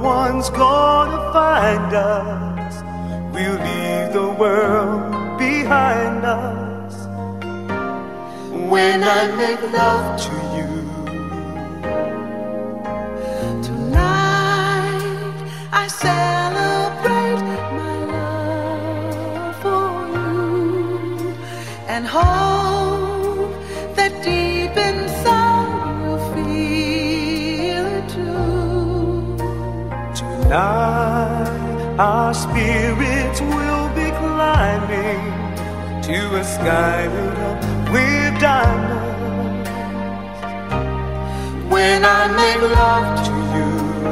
one's gonna find us. We'll leave the world behind us. When I make love to you tonight, I celebrate my love for you and hope that deep inside you feel it too. Tonight our spirits will be climbing to a sky lit up with diamonds. When I make love to you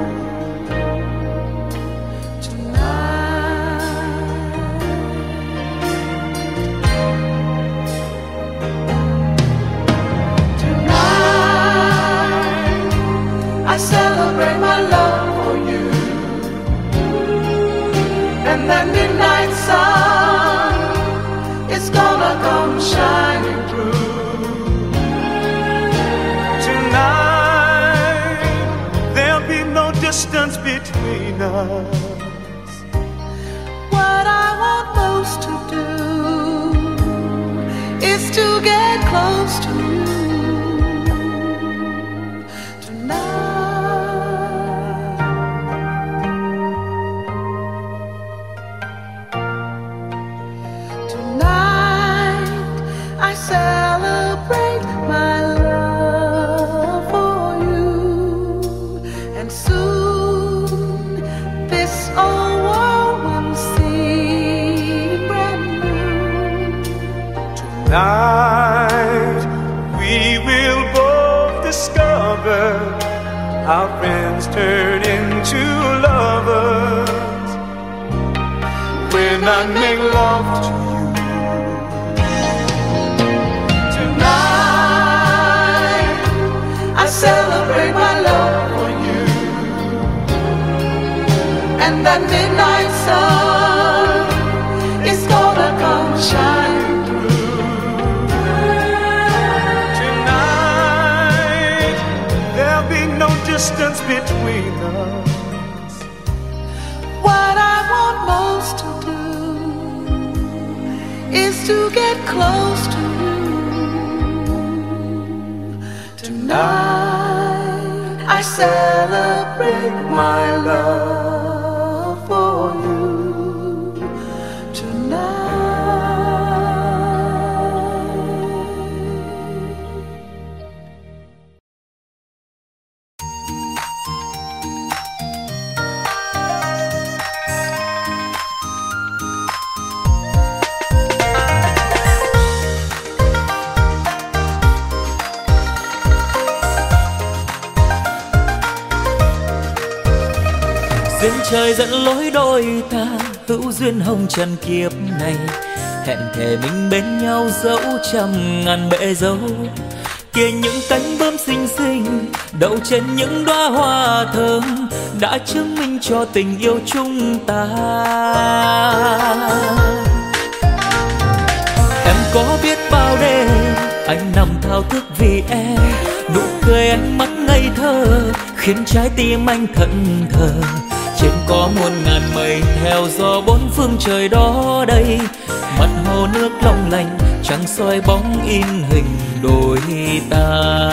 I celebrate my love for you, and that midnight sun is gonna come shining through. tonight. There'll be no distance between us. What I want most to do is to get close to you. I celebrate my love for you, and soon this old world will seem brand new. Tonight we will both discover our friends turn into lovers. When I make love to you I celebrate my love for you, and that midnight sun is gonna come shining through. tonight. There'll be no distance between us. What I want most to do is to get close to you. Tonight I celebrate my love for you. Duyên trời dẫn lối đôi ta, hữu duyên hồng trần kiếp này. Hẹn thề mình bên nhau dẫu trăm ngàn bể dâu. Kia những cánh bướm xinh xinh đậu trên những đóa hoa thơm đã chứng minh cho tình yêu chúng ta. Em có biết bao đêm anh nằm thao thức vì em, nụ cười ánh mắt ngây thơ khiến trái tim anh thẫn thờ. Trên có muôn ngàn mây theo gió bốn phương trời đó đây, mặt hồ nước long lanh trăng soi bóng in hình đôi ta.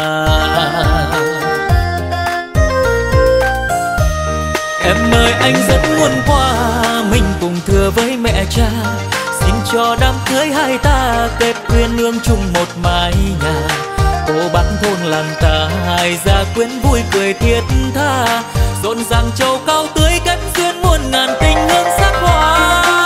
Em ơi anh rất muốn qua mình cùng thưa với mẹ cha, xin cho đám cưới hai ta kết duyên nương chung một mái nhà. Cô bác thôn làng ta hai gia quyến vui cười thiết tha, rộn ràng châu cao tươi kết duyên muôn ngàn tình hương sắc hoa.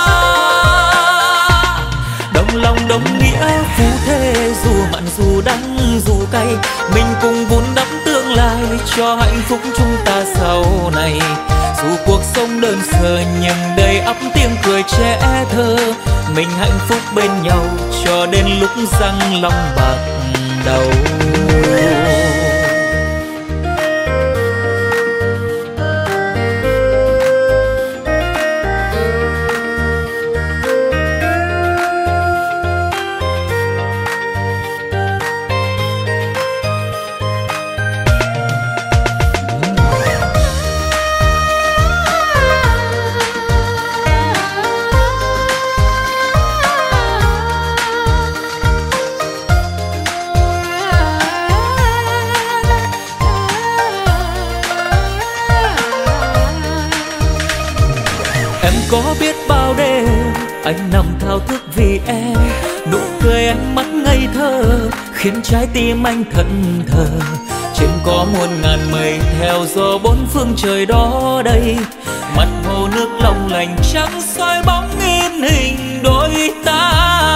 Đồng lòng đồng nghĩa phú thế, dù mặn dù đắng dù cay, mình cùng vun đắp tương lai cho hạnh phúc chúng ta sau này. Dù cuộc sống đơn sơ nhưng đầy ắp tiếng cười trẻ thơ, mình hạnh phúc bên nhau cho đến lúc răng long bạc đầu. Em có biết bao đêm anh nằm thao thức vì em, nụ cười ánh mắt ngây thơ khiến trái tim anh thẫn thờ. Trên có muôn ngàn mây theo gió bốn phương trời đó đây, mặt hồ nước long lanh trắng soi bóng in hình đôi ta.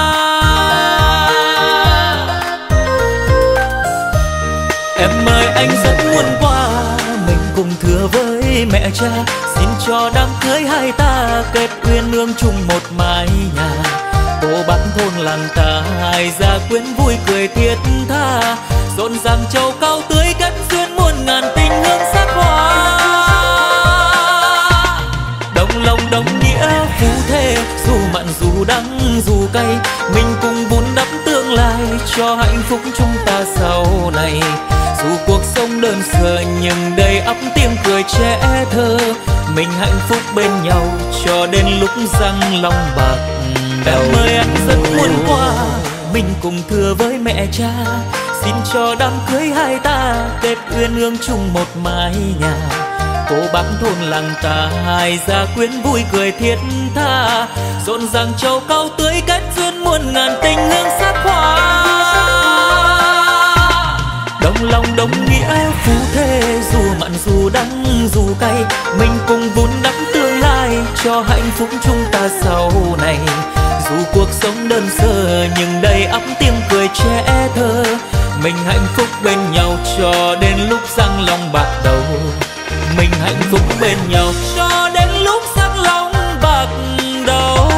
Em ơi anh rất muốn qua mình cùng thưa với mẹ cha, xin cho đám cưới hai ta kết uyên ương chung một mái nhà. Cô bác thôn làng ta hai gia quyến vui cười thiết tha, rộn ràng châu cao tưới kết duyên muôn ngàn tình hương sắc hoa. Đồng lòng đồng nghĩa phú thế, dù mặn dù đắng dù cay, mình cùng vun đắp tương lai cho hạnh phúc chúng ta sau này. Dù cuộc sống đơn sơ nhưng đầy ắp tiếng cười trẻ thơ, mình hạnh phúc bên nhau cho đến lúc răng long bạc đầu. Em ơi anh rất muốn qua mình cùng thưa với mẹ cha, xin cho đám cưới hai ta kết uyên ương chung một mái nhà. Cô bác thôn làng ta hai gia quyến vui cười thiết tha, rộn ràng châu cao tưới kết duyên muôn ngàn tình hương sắc hoa. Đồng lòng đồng nghĩa phú thế, dù mặn dù đắng dù cay, mình cùng vun đắp tương lai cho hạnh phúc chúng ta sau này. Dù cuộc sống đơn sơ nhưng đầy ắp tiếng cười trẻ thơ, mình hạnh phúc bên nhau cho đến lúc răng long bạc đầu. Mình hạnh phúc bên nhau cho đến lúc răng long bạc đầu.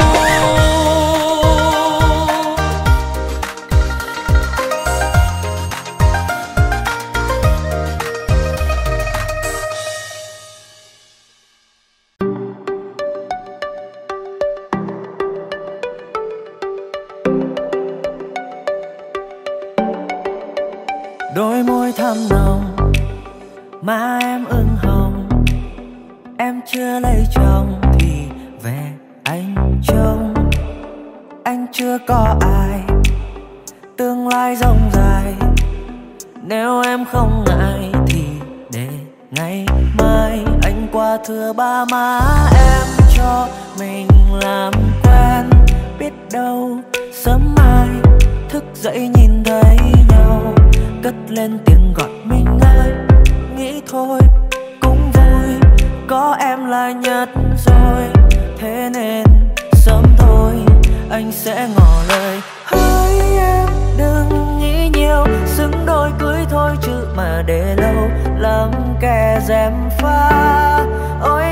Đôi môi thắm nồng, má em ửng hồng. Em chưa lấy chồng thì về anh trông. Anh chưa có ai, tương lai rộng dài. Nếu em không ngại thì để ngày mai anh qua thưa ba má em cho mình làm quen. Biết đâu sớm mai thức dậy nhìn thấy nhau, cất lên tiếng gọi mình ơi. Nghĩ thôi cũng vui, có em là nhất rồi. Thế nên sớm thôi anh sẽ ngỏ lời. Hỡi em đừng nghĩ nhiều, xứng đôi cưới thôi chứ mà để lâu lắm kẻ gièm pha. Ôi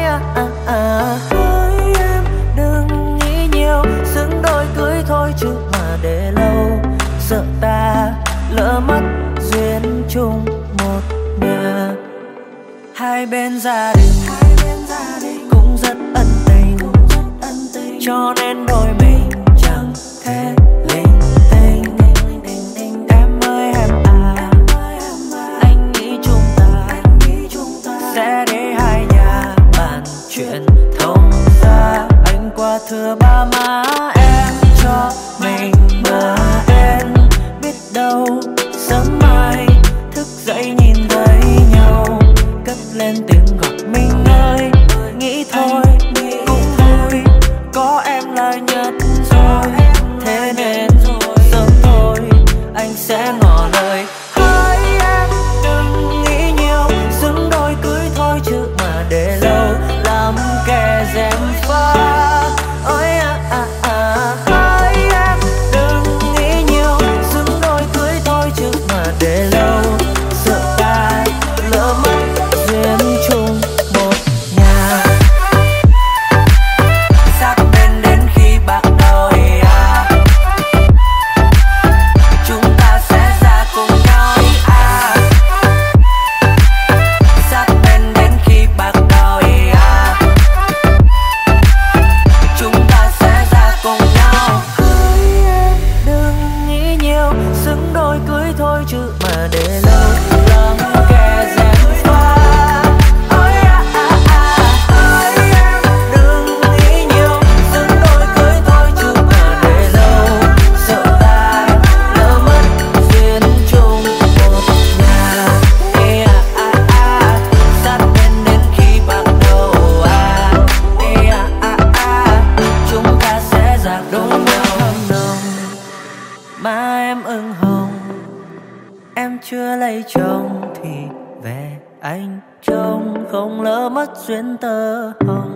hỡi em đừng nghĩ nhiều, xứng đôi cưới thôi chứ mà để lâu sợ ta lỡ mất duyên chung một nhà. Hai bên gia đình cũng rất ân tình, cho nên đôi mình chẳng thể linh tinh. Em ơi em à, anh nghĩ chúng ta sẽ để hai nhà bàn chuyện thông ra. Anh qua thưa ba má em cho mình bờ bên. Biết đâu sớm mai thức dậy nhìn thấy nhau, cất lên tiếng gọi mình ơi. Nghĩ thôi cũng vui, có em là nhất rồi. Thế nên sớm thôi anh sẽ ngỏ lời. Hỡi em đừng nghĩ nhiều, xứng đôi cưới thôi chứ mà để lâu làm kẻ gièm pha. Ôi duyên tơ hồng.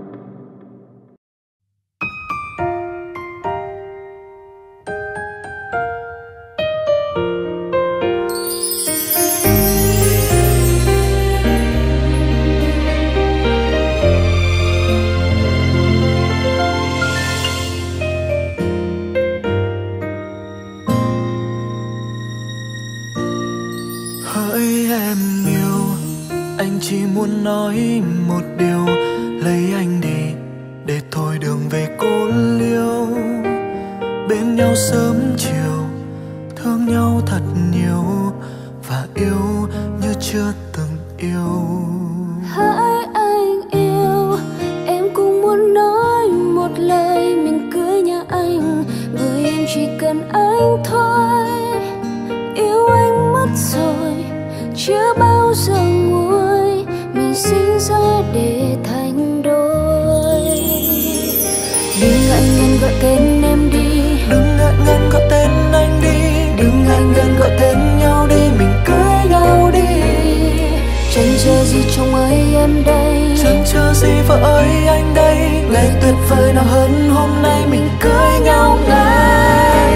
Chỉ muốn nói một điều, lấy anh đi để thôi đường về cô liêu. Bên nhau sớm chiều, thương nhau thật nhiều và yêu như chưa từng yêu. Hỡi anh yêu, em cũng muốn nói một lời mình cưới nhà anh, bởi em chỉ cần anh thôi. Yêu anh mất rồi, chưa bao giờ nguôi, mình sinh ra để thành đôi. Đừng ngại ngần gọi tên em đi, đừng ngại ngần gọi tên anh đi, đừng ngại ngần gọi tên nhau đi, mình cưới nhau đi. Chẳng chờ gì chồng ơi em đây, chẳng chờ gì vợ ơi anh đây. Ngày tuyệt vời nào hơn hôm nay mình cưới nhau ngay.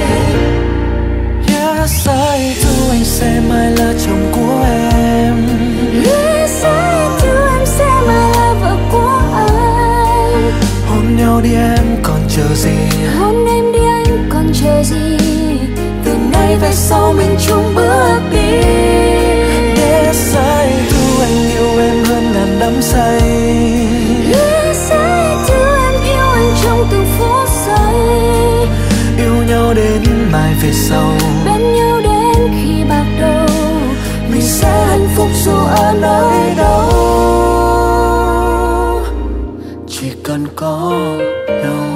Yes, I do, anh sẽ mãi là chồng của em. Yes, I do, em sẽ mãi là vợ của anh. Hôn nhau đi em còn chờ gì, hôn em đi anh còn chờ gì. Từ nay về sau mình chung bước đi. Yes, I do, anh yêu em hơn ngàn đắm say. Yes, I do, em yêu anh trong từng phút giây. Yêu nhau đến mai về sau, bên nhau đến khi bạc đầu. Mình sẽ hạnh phúc dù ở nơi đâu, chỉ cần có nhau.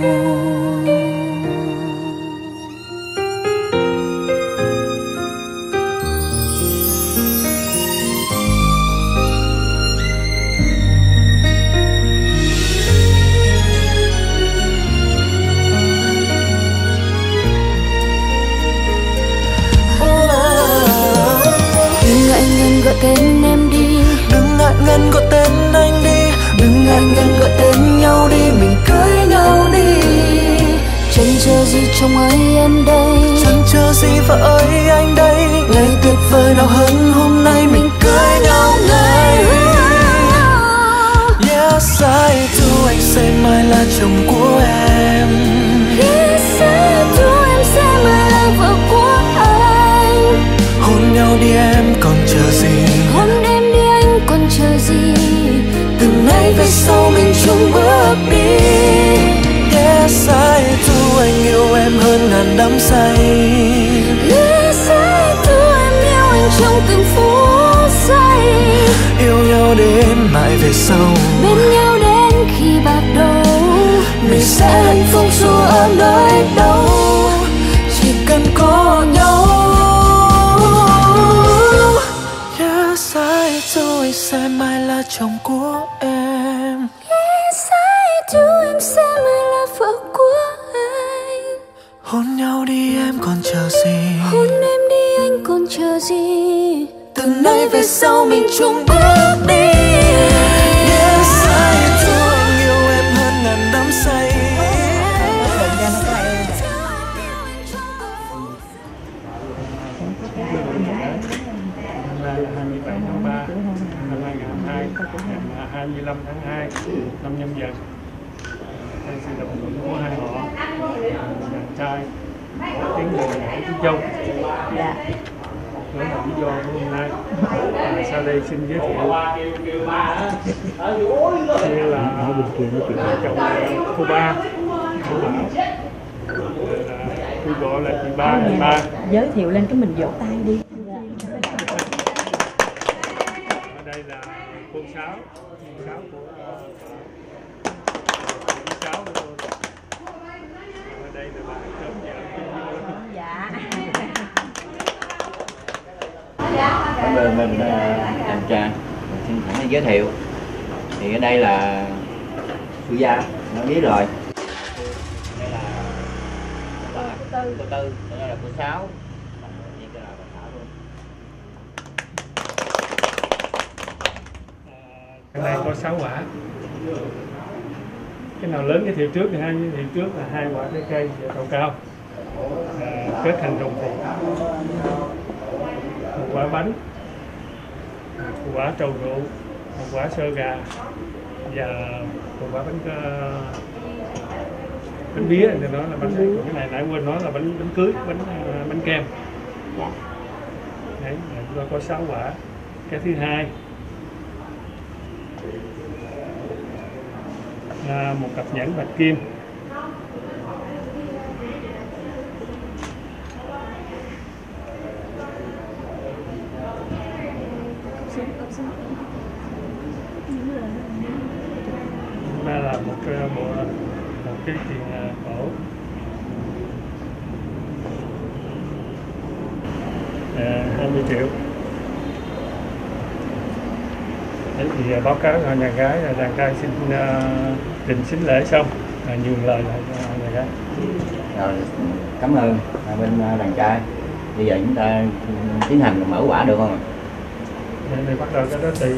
Gọi tên em đi, đừng ngại ngần gọi tên anh đi, đừng ngại ngần gọi tên nhau đi, mình cưới nhau đi. Chẳng chờ gì chồng ơi em đây, chẳng chờ gì vợ ơi anh đây. Ngày tuyệt vời nào hơn hôm nay mình cưới nhau ngay. Yes, I do, anh sẽ mãi là chồng của em. Yes, I do, em sẽ mãi là vợ của anh. Hôn nhau đi em còn chờ gì, hôn em đi anh còn chờ gì. Từ nay về sau mình chung bước đi. Yes, I do, anh yêu em hơn ngàn đắm say. Yes, I do, em yêu anh trong từng phút giây. Yêu nhau đến mãi về sau, bên nhau đến khi bạc đầu. Mình sẽ hạnh phúc dù ở nơi đâu, chỉ cần có nhau. Yes, I do, anh sẽ mãi là chồng của em. Yes, I do, em sẽ mãi là vợ của anh. Hôn nhau đi em còn chờ gì, hôn em đi anh còn chờ gì. Từ nay về sau mình chung bước đi. Yes, I do, anh yêu em hơn ngàn đắm say. Hôm nay là 27 tháng 3 năm 2022, ngày 25 tháng 2 năm Nhâm Dần. Đây sự đồng thuận của hai họ, chàng trai tiếng người Hải Chí Châu. Đó là lý do của hôm nay. Sau đây xin giới thiệu đây là chồng cô Ba, cô Bảo, tôi gọi là chị Ba, chị Ba. Giới thiệu lên cái mình vỗ tay đi. Ở đây là cô Sáu của cháu của tôi. Ở đây là bà cơm vợ. Dạ. Cảm ơn mình chàng trai. Xin thẳng giới thiệu. Thì ở đây là Sư Gia, nó biết rồi. Đây là cô Tư, đây là cô Sáu. Đây là bà Thảo luôn. Cái này có 6 quả. Cái nào lớn giới thiệu trước thì giới thiệu trước là 2 quả trái cây cao cao, kết thành rồng phụng, 1 quả bánh, 1 quả trầu rượu, 1 quả sơ gà và 1 quả bánh bía. Thì nó là bánh, cái này nãy quên nói là bánh cưới, bánh kem. Đấy, chúng ta có 6 quả. Cái thứ hai là 1 cặp nhẫn bạch kim. Đây là một cái tiền cổ. 20 triệu. Đấy thì báo cáo nhà gái là đàn trai xin trình xính lễ xong, nhường lời lại cho nhà gái. Rồi, cảm ơn bên đàn trai. Bây giờ chúng ta tiến hành mở quả được không ạ? Đây bắt đầu cái đó tùy.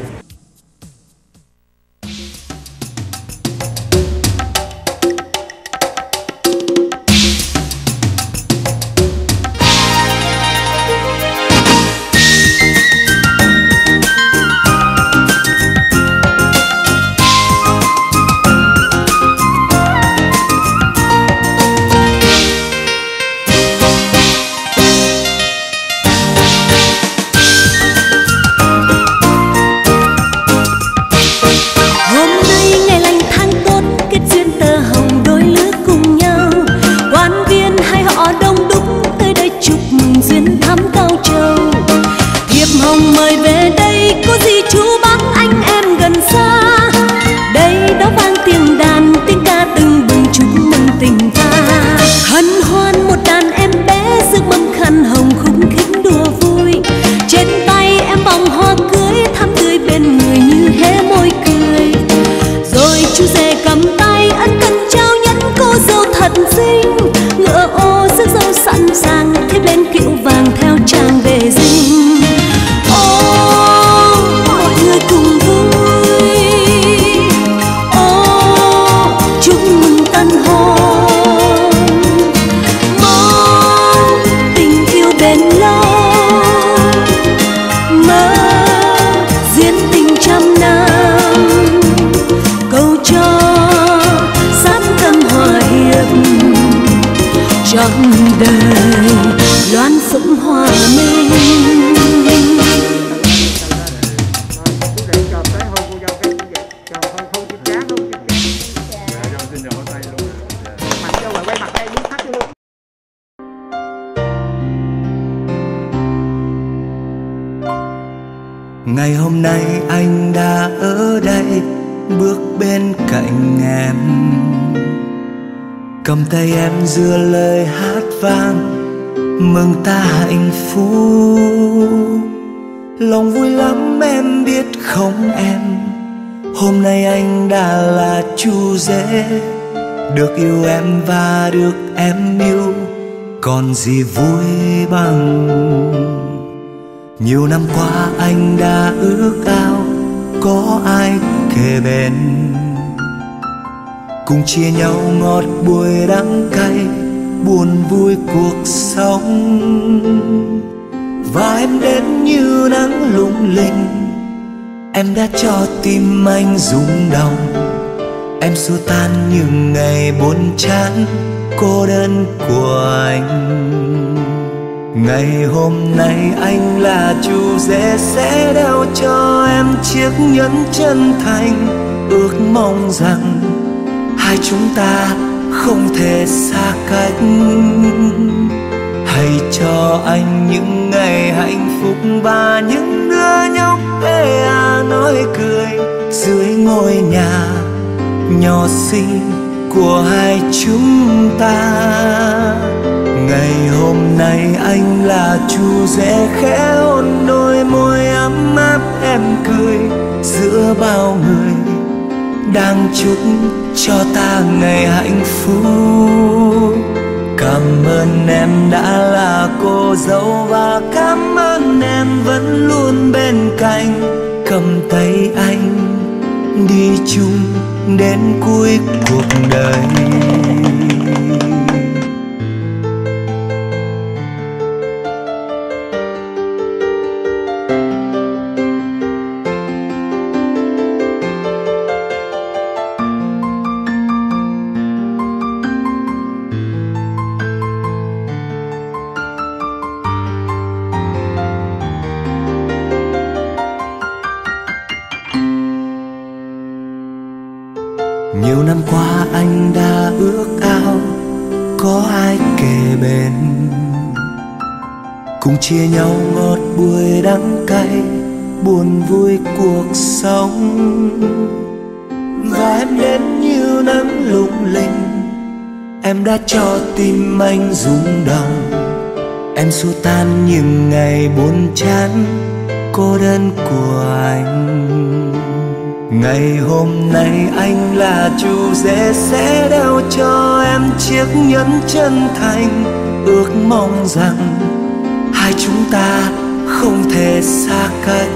Ngày hôm nay anh đã ở đây, bước bên cạnh em, cầm tay em giữa lời hát vang mừng ta hạnh phúc. Lòng vui lắm em biết không em, hôm nay anh đã là chú rể, được yêu em và được em yêu, còn gì vui bằng. Nhiều năm qua anh đã ước ao có ai kề bên, cùng chia nhau ngọt bùi đắng cay, buồn vui cuộc sống. Và em đến như nắng lung linh, em đã cho tim anh rung động. Em xua tan những ngày buồn chán cô đơn của anh. Ngày hôm nay anh là chú rể sẽ đeo cho em chiếc nhẫn chân thành, ước mong rằng hai chúng ta không thể xa cách. Hãy cho anh những ngày hạnh phúc và những đứa nhóc ê nói cười dưới ngôi nhà nhỏ xinh của hai chúng ta. Ngày hôm nay anh là chú rể khẽ hôn đôi môi ấm áp em cười giữa bao người đang chúc cho ta ngày hạnh phúc. Cảm ơn em đã là cô dâu và cảm ơn em vẫn luôn bên cạnh cầm tay anh đi chung đến cuối cuộc đời. Nhiều năm qua anh đã ước ao có ai kề bên, cùng chia nhau ngọt bùi đắng cay, buồn vui cuộc sống. Và em đến như nắng lung linh, em đã cho tim anh rung động. Em xua tan những ngày buồn chán cô đơn của anh. Ngày hôm nay anh là chủ rể sẽ đeo cho em chiếc nhẫn chân thành, ước mong rằng hai chúng ta không thể xa cách.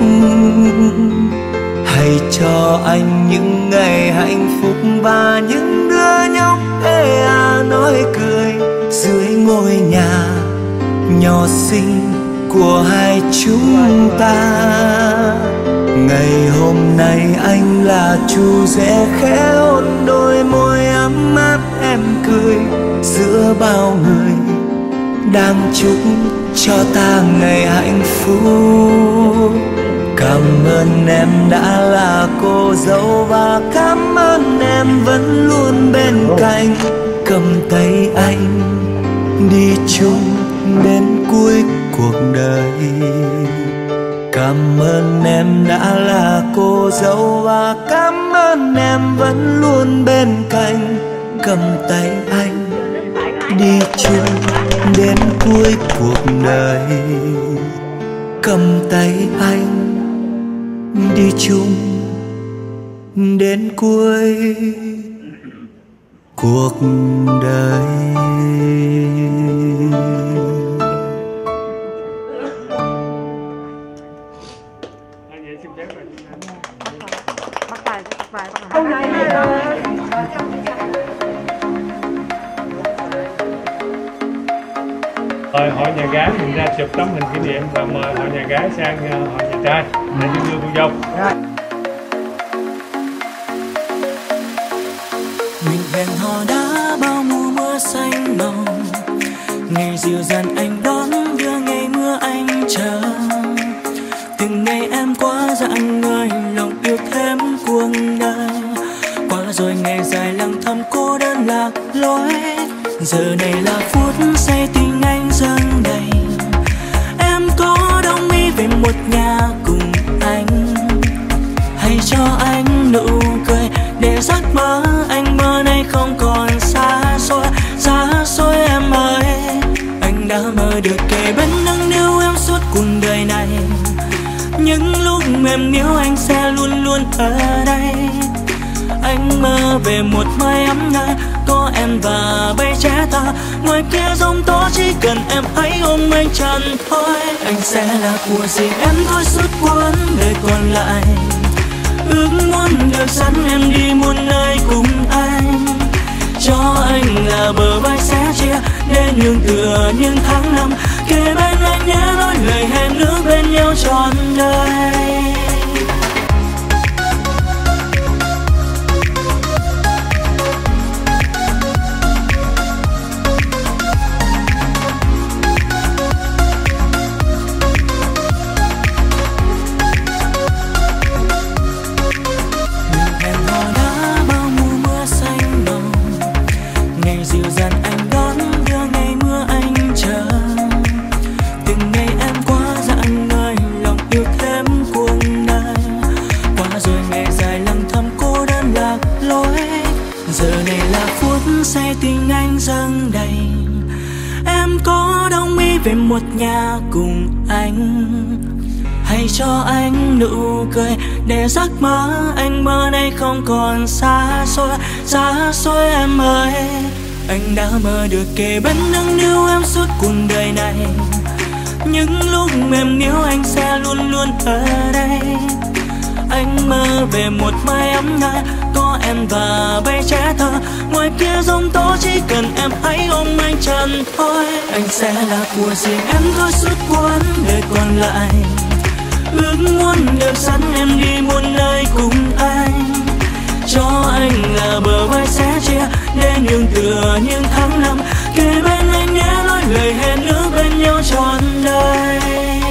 Hãy cho anh những ngày hạnh phúc và những đứa nhóc ê à nói cười dưới ngôi nhà nhỏ xinh của hai chúng ta. Ngày hôm nay anh là chủ rể khẽ hôn đôi môi ấm áp em cười giữa bao người đang chúc cho ta ngày hạnh phúc. Cảm ơn em đã là cô dâu và cảm ơn em vẫn luôn bên cạnh, cầm tay anh đi chung đến cuối cuộc đời. Cảm ơn em đã là cô dâu và cảm ơn em vẫn luôn bên cạnh, cầm tay anh đi chung đến cuối cuộc đời. Cầm tay anh đi chung đến cuối cuộc đời. Mời hội nhà gái mình ra chụp tấm hình kỷ niệm và mời hội nhà gái sang hội nhà trai để đưa cô dâu. Mình hẹn hò đã bao mùa mưa xanh nồng, ngày dịu dàng anh đón đưa ngày mưa anh chờ. Từng ngày em quá dặn người lòng yêu thêm cuộc đời, qua rồi ngày dài lặng thầm cô đơn lạc lối. Giờ này là phút say tình anh dâng đầy, em có đồng ý về một nhà cùng anh. Hãy cho anh nụ cười để giấc mơ anh mơ nay không còn xa xôi em ơi. Anh đã mơ được kề bên nâng niu em suốt cuộc đời này, những lúc em níu anh sẽ luôn luôn ở đây. Anh mơ về một mái ấm nơi có em và bay trẻ ta, ngoài kia giông tố chỉ cần em hãy ôm anh chân thôi. Anh sẽ là của riêng em thôi suốt cuộc đời còn lại, ước muốn được dẫn em đi muôn nơi cùng anh. Cho anh là bờ vai sẽ chia để nương tựa những tháng năm, kề bên anh nhớ nói lời hẹn ước bên nhau trọn đời. Say tình anh dâng đầy, em có đồng ý về một nhà cùng anh. Hãy cho anh nụ cười để giấc mơ anh mơ nay không còn xa xôi em ơi. Anh đã mơ được kề bên nâng niu em suốt cuộc đời này, những lúc em níu anh sẽ luôn luôn ở đây. Anh mơ về một mái ấm nga, có em và bé trẻ thơ. Ngoài kia giông tố, chỉ cần em hãy ôm anh chân thôi. Anh sẽ là của riêng em thôi suốt quãng đời còn lại. Ước muốn được dẫn em đi muôn nơi cùng anh, cho anh là bờ vai sẻ chia để nương tựa những tháng năm. Kề bên anh nhé, nói lời hẹn ước bên nhau trọn đời.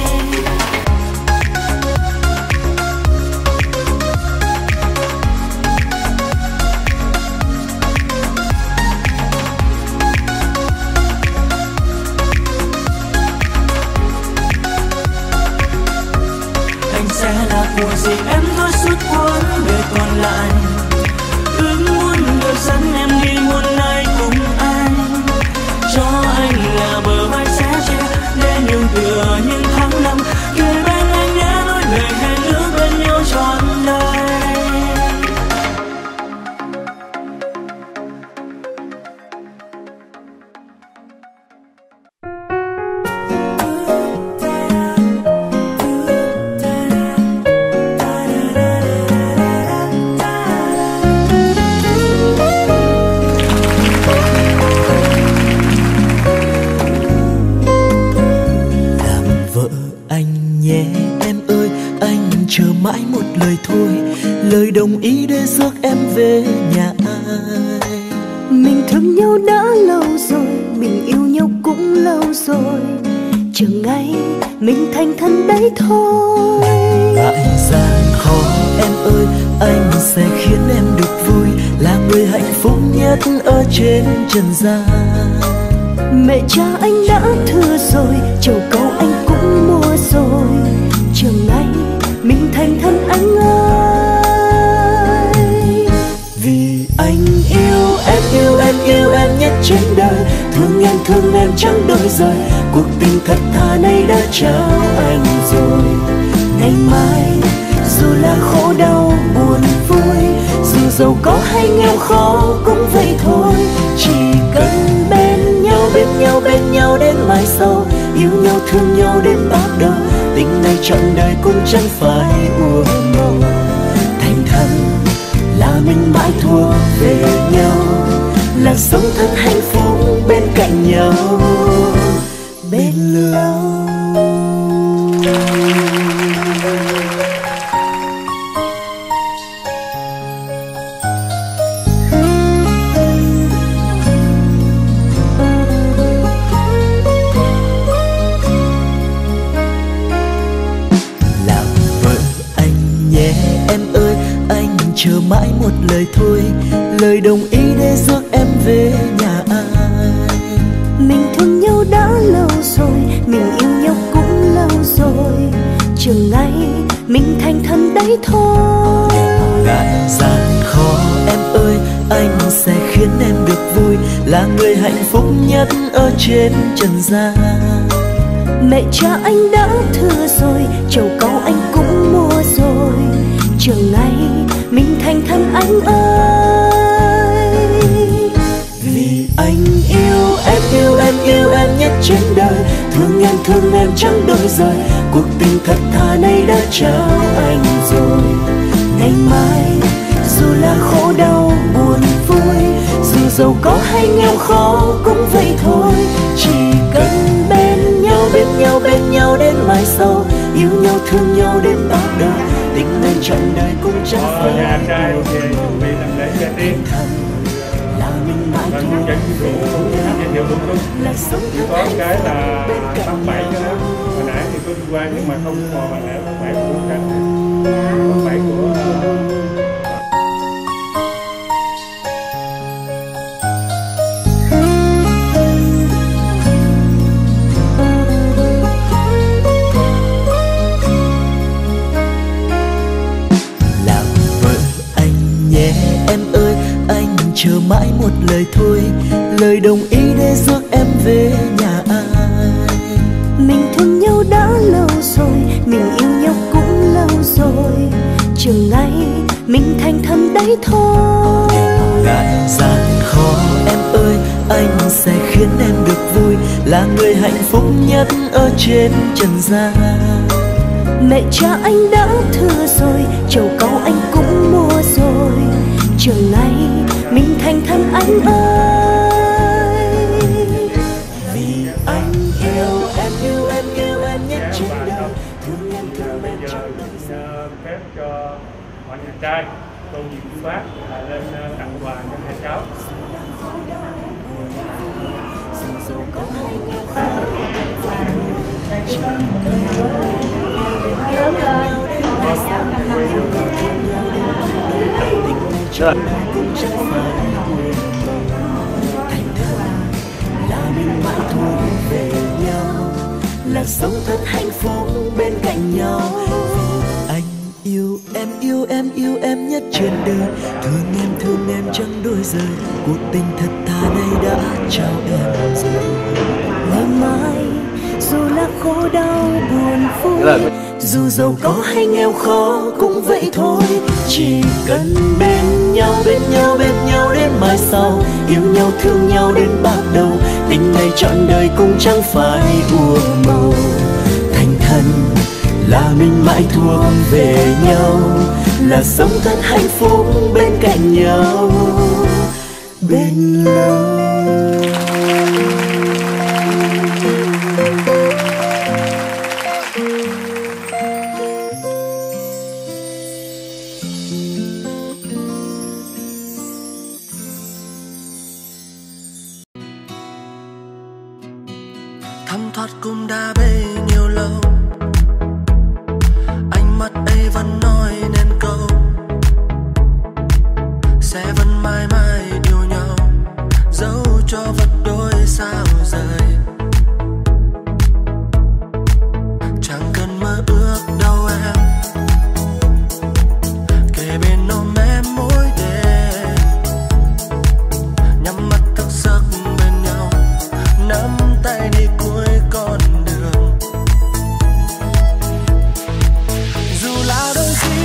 Sẽ là của riêng em thôi suốt quãng đời còn lại. Ước muốn được dẫn em đi muôn nơi cùng anh, cho anh là bờ vai sẻ chia để nương tựa những tháng năm. Kề bên anh nhé, nói lời hẹn ước bên nhau trọn đời. Mãi một lời thôi, lời đồng ý để rước em về nhà ai. Mình thương nhau đã lâu rồi, mình yêu nhau cũng lâu rồi, chờ ngày mình thành thân đấy thôi. Ngại gian khó em ơi, anh sẽ khiến em được vui, là người hạnh phúc nhất ở trên trần gian. Mẹ cha anh đã thưa rồi, trầu cau anh cũng mua rồi, chờ ngày mình thành thân anh ơi. Vì anh yêu em nhất trên đời, thương em chẳng đổi rời. Cuộc tình thật thà này đã trao anh rồi. Ngày mai dù là khổ đau buồn vui, dù giàu có hay nghèo khó cũng vậy thôi. Chỉ cần bên nhau đến mãi sau, yêu nhau thương nhau đến bạc đầu. Tình này trọn đời cũng chẳng phải uổng màu. Thành thân là mình mãi thuộc về nhau, là sống thật hạnh phúc bên cạnh nhau bên lâu. Chờ mãi một lời thôi, lời đồng ý để rước em về nhà ai. Mình thương nhau đã lâu rồi, mình yêu nhau cũng lâu rồi, chờ ngày mình thành thân đấy thôi. Ngại gian khó em ơi, anh sẽ khiến em được vui, là người hạnh phúc nhất ở trên trần gian. Mẹ cha anh đã thưa rồi, trầu cau anh cũng mua rồi, chờ ngày mình thành thân anh ơi. Vì anh yêu em nhất trên đời, thương em chẳng đổi rời. Cuộc tình thật thà này đã trao anh rồi. Ngày mai dù là khổ đau buồn vui, dù giàu có hay nghèo khó cũng vậy thôi. Chỉ cần bên nhau đến mãi sau, yêu nhau thương nhau đến bạc đầu. Tình này trọn đời cũng chẳng phải nhà trai về chuẩn bị làm lễ gia tiên, mình dẫn rượu giới thiệu lung tung. Chỉ có cái là tháng 7 cho đó. Hồi nãy thì tôi đi qua nhưng mà không còn là lễ tháng 7 của Khánh, tháng 7 của chờ mãi một lời thôi, lời đồng ý để rước em về nhà ai. Mình thương nhau đã lâu rồi, mình yêu nhau cũng lâu rồi, chờ ngày mình thành thân đấy thôi. Ngại gian khó em ơi, anh sẽ khiến em được vui, là người hạnh phúc nhất ở trên trần gian. Mẹ cha anh đã thừa rồi, trầu cau anh cũng mua rồi. Chờ ngày mình thành thân anh ơi. Vì anh yêu em, yêu em, yêu em nhất trên đời. Thương em trong đời. Phép cho họ nhà trai Tô Diệu Phát lên tặng quà cho hai cháu. Rồi. Là mình mãi thuộc về nhau, là sống thật hạnh phúc bên cạnh nhau. Anh yêu em, yêu em, yêu em nhất trên đời. Thương em chẳng đôi rời. Cuộc tình thật thà này đã trao em rồi. Ngày mai dù là khổ đau buồn vui, dù giàu có hay nghèo khó cũng vậy thôi. Chỉ cần bên nhau, bên nhau, bên nhau đến mai sau. Yêu nhau, thương nhau đến bạc đầu. Tình này trọn đời cũng chẳng phải ua màu. Thành thân là mình mãi thuộc về nhau, là sống thật hạnh phúc bên cạnh nhau bên lâu. Thấm thoát cũng đã bấy nhiêu lâu, ánh mắt ấy vẫn nói nên câu sẽ vẫn mãi mãi yêu nhau, dẫu cho vật đôi sao rời. Chẳng cần mơ ước đâu em, kề bên ôm em mỗi đêm, nhắm mắt thức giấc bên nhau, nắm tay đi cuối con đường. Dù là đôi khi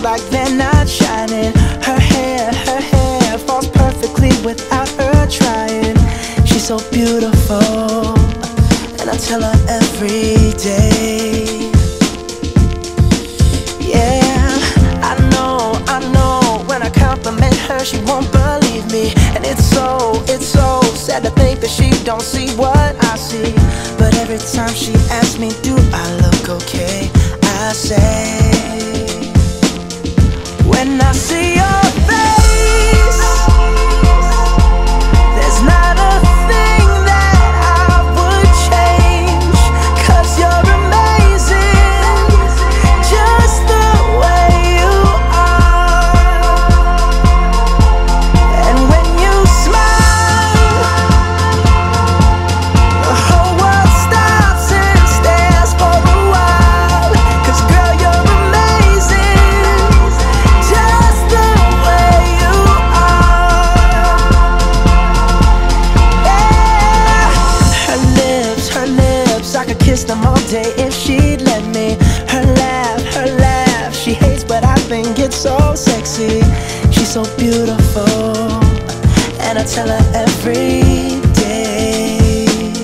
like they're not shining. Her hair falls perfectly without her trying. She's so beautiful, and I tell her every day. Yeah, I know, when I compliment her, she won't believe me. And it's so sad to think that she don't see what I see. But every time she asks me, do I look okay, I say, when I see your face, there's not a thing that I would change. 'Cause you're amazing, just the way you are. And when you smile, the whole world stops and stares for a while. 'Cause girl, you're amazing, just the way you are. Yeah. Her lips, I could kiss them all day if she'd let me. Her laugh, she hates but I think it's so sexy. She's so beautiful, and I tell her every day.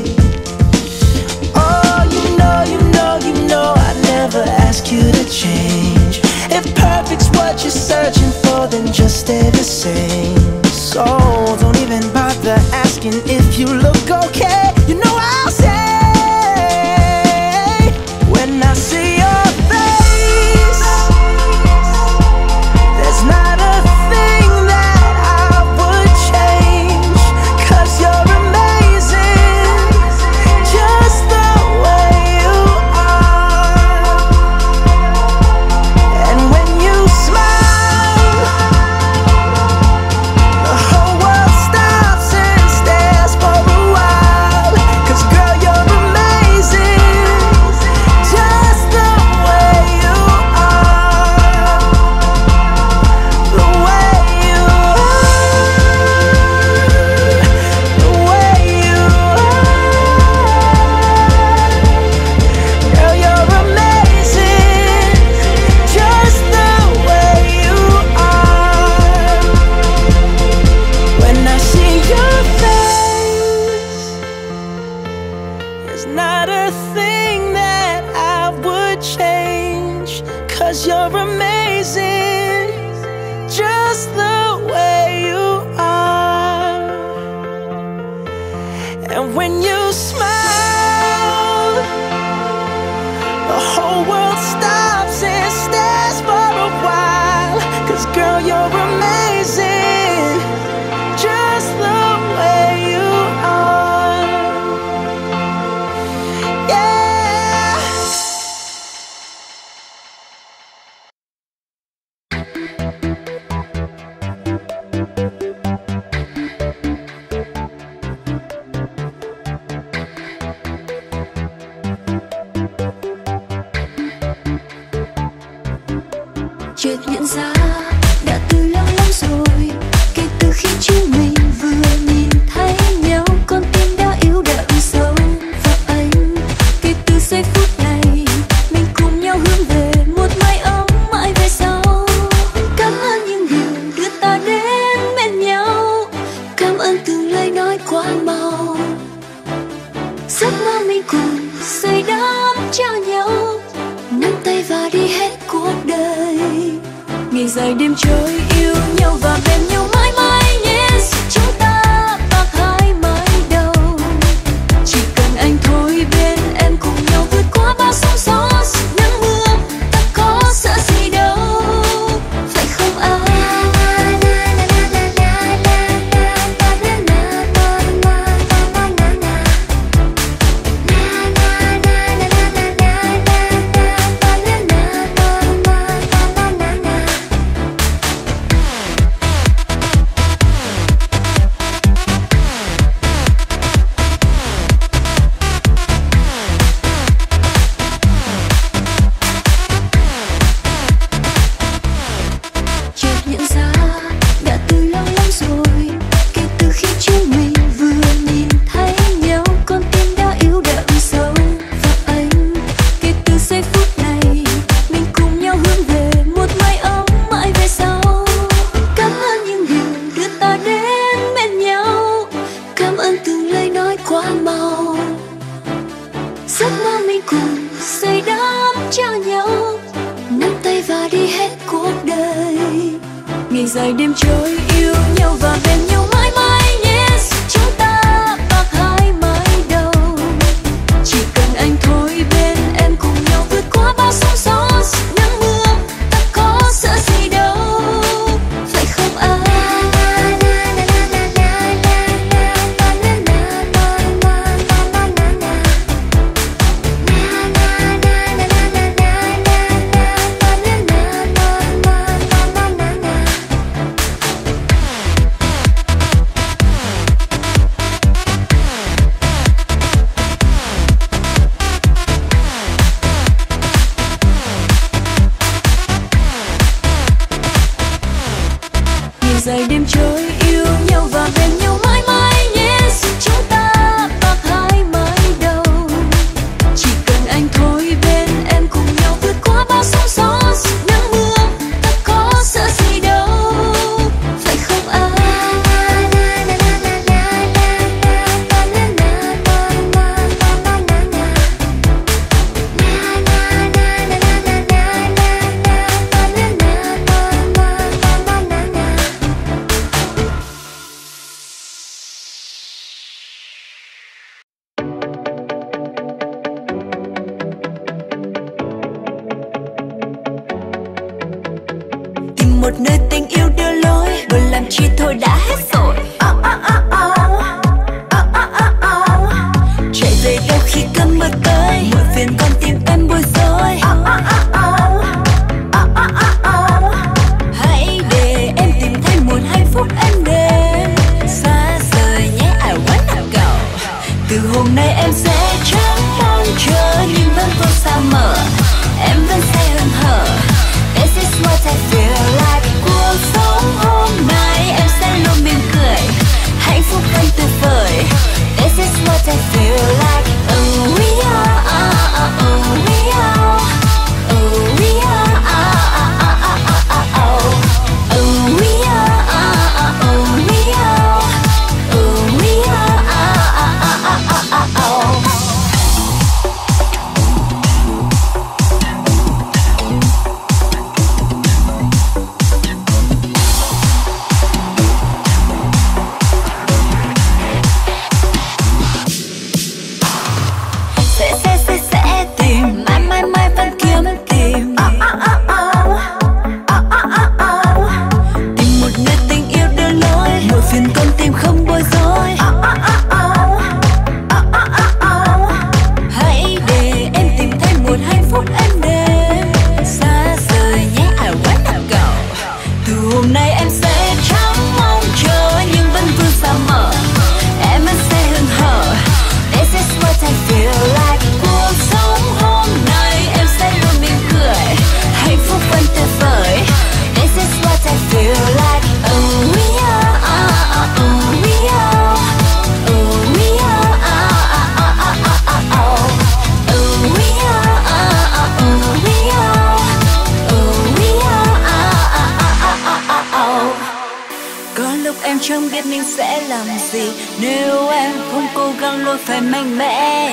Oh, you know, I never ask you to change. If perfect's what you're searching for, then just stay the same. So don't even bother asking if you look okay. You know I'll say, when I see your face, there's not a thing that I would change. 'Cause you're amazing, just the way you are. And when you smile, the whole world stops and stares for a while. 'Cause girl, you're amazing, just the way you are. The way you are, the way you are. Girl, you're amazing, just the way you are. When I see your face, there's not a thing that I would change. 'Cause you're amazing, just the way you are. And when you smile, the whole world stops and stares for a while. 'Cause girl, you're amazing, just the way you are. Yeah. Chợt nhận ra đã từ lâu lắm rồi, kể từ khi chúng mình vừa nhìn thấy nhau, con tim đã yếu đậm sâu vào anh. Kể từ giây phút này, mình cùng nhau hướng về một mái ấm mãi về sau. Cảm ơn những điều đưa ta đến bên nhau, cảm ơn từng lời nói quá mau. Giấc mơ mình cùng xây đắp cho nhau, nắm tay và đi hết cuộc đời. Ngày dài đêm trôi yêu nhau và bên nhau mãi mãi. Yes, chúng ta bạc hai mái đầu. Chỉ cần anh thôi bên em cùng nhau vượt qua bao sóng gió nắng mưa, ta có sợ gì đâu, phải không anh? dài đêm trôi yêu nhau và bên nhau mãi mãi. Yes, chúng ta bạc hai mái đầu. Chỉ cần anh thôi bên em cùng nhau vượt qua bao sóng gió nắng mưa, ta có sợ gì đâu, phải không anh? Dài đêm trôi yêu nhau và bên nhau mãi mãi. Yes, chúng ta bạc hai mái đầu. Chỉ cần anh thôi bên em cùng nhau vượt qua bao sóng gió nắng mưa, ta có sợ gì đâu, phải không anh? Một nơi tình yêu đưa lối, buồn làm chi thôi đã hết rồi. Chạy về đâu khi cơn mưa tới, muộn phiền con tim em bối rối. Hãy để em tìm thấy một hạnh phúc êm đềm, xa rời nhé, I wanna go. Từ hôm nay em sẽ chẳng mong chờ, nhưng vẫn vô xa mở, em vẫn sẽ hân hở. This is what I feel like. Cuộc sống hôm nay em sẽ luôn mỉm cười, hạnh phúc vẫn tuyệt vời. This is what I feel like. Oh we are, oh we are, oh we are, oh we are, oh we are, oh we are, oh. Sẽ tìm mãi mãi mãi vẫn kiếm tìm. Tìm một nơi tình yêu đưa lối, muộn phiền con tim không bối rối. Hãy để em tìm thấy một hạnh phúc êm đềm, xa rời nhé, I wanna go. Từ hôm nay em sẽ chẳng mong chờ, nhưng vẫn vương xa mở, em vẫn sẽ hân hở. This is what I feel like. Cuộc sống hôm nay em sẽ luôn mỉm cười, hạnh phúc vẫn tuyệt vời. This is what I feel like. Oh we are, oh we are, oh we are, oh we are, oh we are, oh we are. Có lúc em chẳng biết mình sẽ làm gì nếu em không cố gắng luôn phải mạnh mẽ.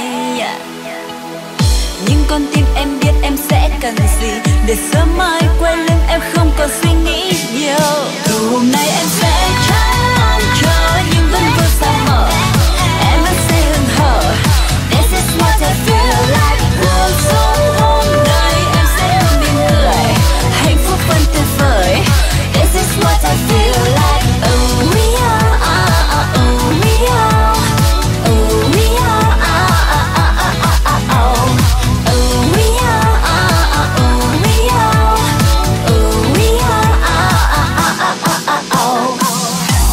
Nhưng con tim em biết em sẽ cần gì, để sớm mai quay lưng em không còn suy nghĩ nhiều. Từ hôm nay em sẽ chẳng mong chờ, nhưng vẫn vô xa mở, em vẫn sẽ hân hở. This is what I feel like. Cuộc sống hôm nay em sẽ luôn mỉm cười, hạnh phúc vẫn tuyệt vời. This is what I feel like. Oh we are, oh we are, oh we are, oh we are, oh we are, oh we are, oh.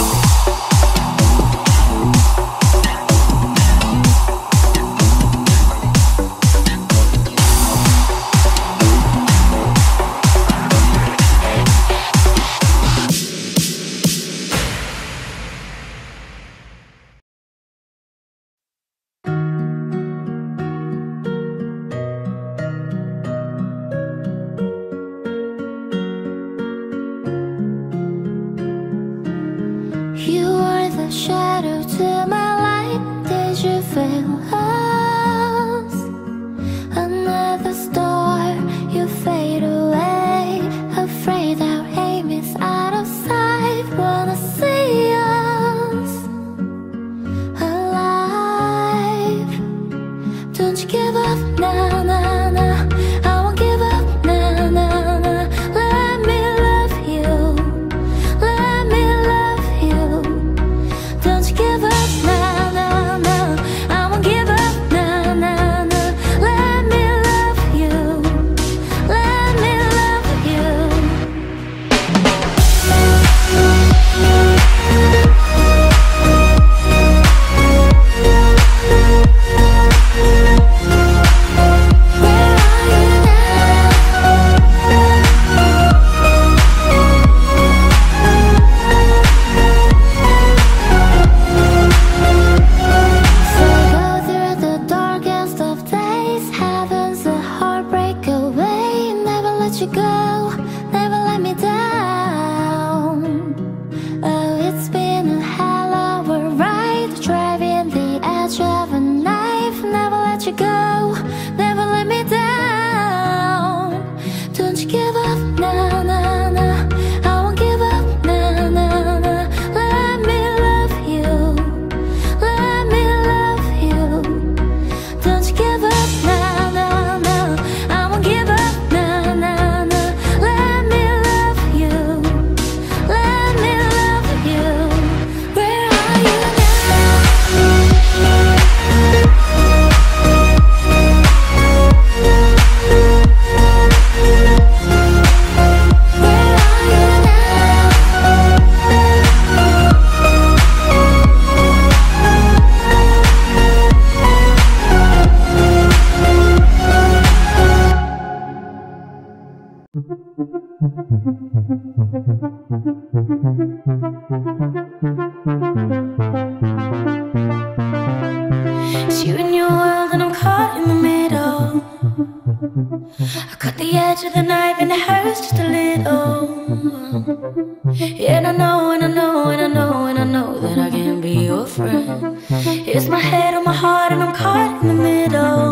the edge of the knife and it hurts just a little. And I know, and I know, and I know, and I know that I can't be your friend. It's my head on my heart and I'm caught in the middle.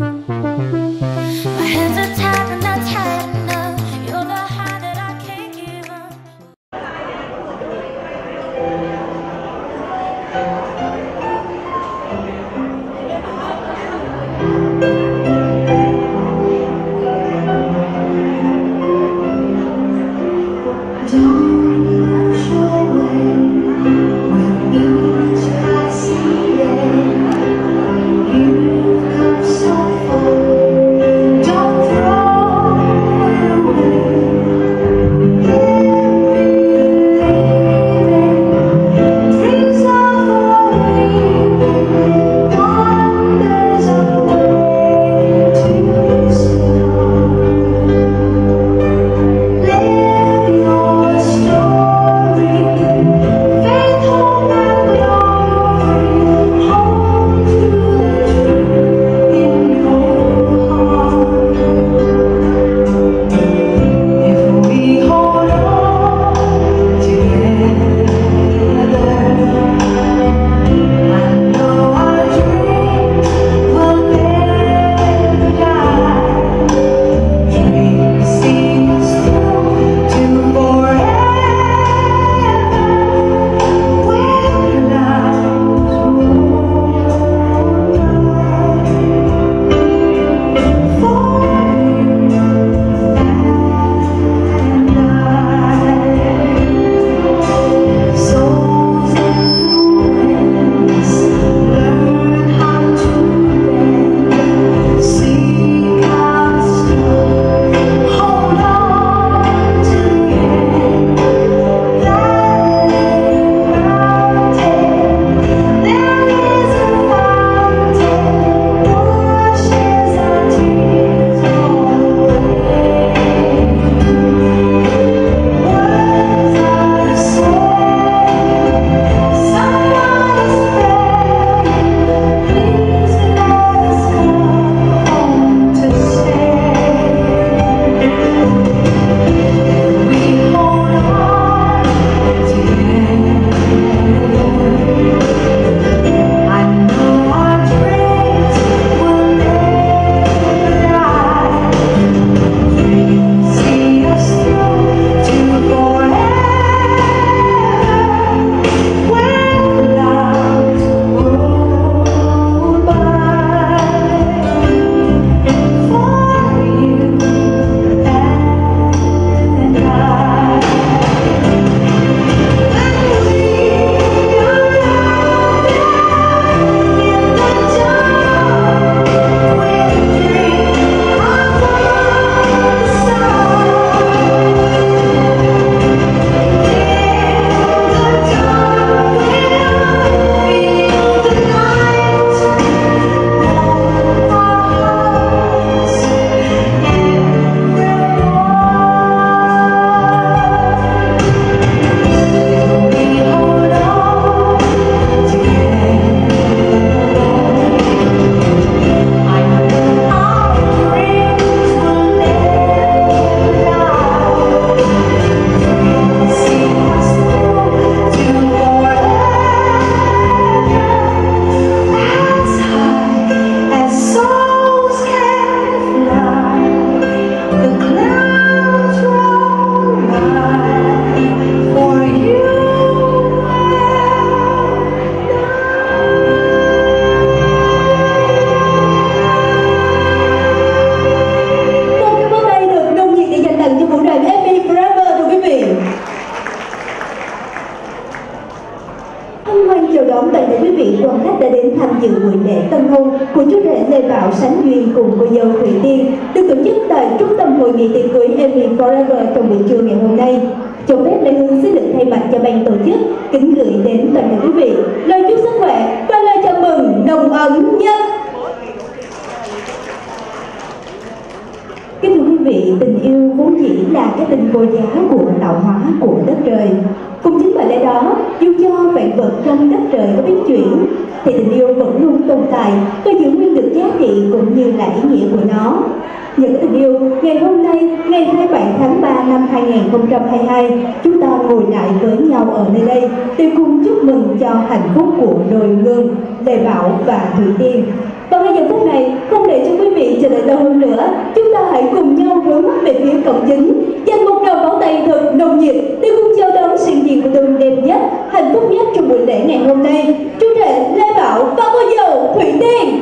My hands are tied and not tight enough. You're the high that I can't give up. dự buổi lễ tân hôn của chú rể Lê Bảo Sánh Duyên cùng cô dâu Thủy Tiên được tổ chức tại Trung tâm Hội nghị tiệc cưới Emmy Forever trong buổi trưa ngày hôm nay. Cho phép Lê Hương xin được thay mặt cho ban tổ chức kính gửi đến toàn thể quý vị lời chúc sức khỏe và lời chào mừng nồng ấm nhất. Kính thưa quý vị, tình yêu vốn chỉ là cái tình vô giá của tạo hóa của đất trời. Cũng chính bởi lẽ đó, dù cho vạn vật trong đất trời có biến chuyển, thì tình yêu vẫn luôn tồn tại và giữ nguyên được giá trị cũng như là ý nghĩa của nó. Những tình yêu, ngày hôm nay, ngày 27 tháng 3 năm 2022, chúng ta ngồi lại với nhau ở nơi đây để cùng chúc mừng cho hạnh phúc của đôi hương Lê Bảo và Thủy Tiên. Và ngay giờ phút này, không để cho quý vị chờ đợi lâu hơn nữa, chúng ta hãy cùng nhau hướng mắt về phía cổng chính, dành một tràng pháo tay thật nồng nhiệt để cùng chào đón sự diện của đôi đẹp nhất, hạnh phúc nhất trong buổi lễ ngày hôm nay, chú rể Lê Bảo và cô dâu Thủy Tiên.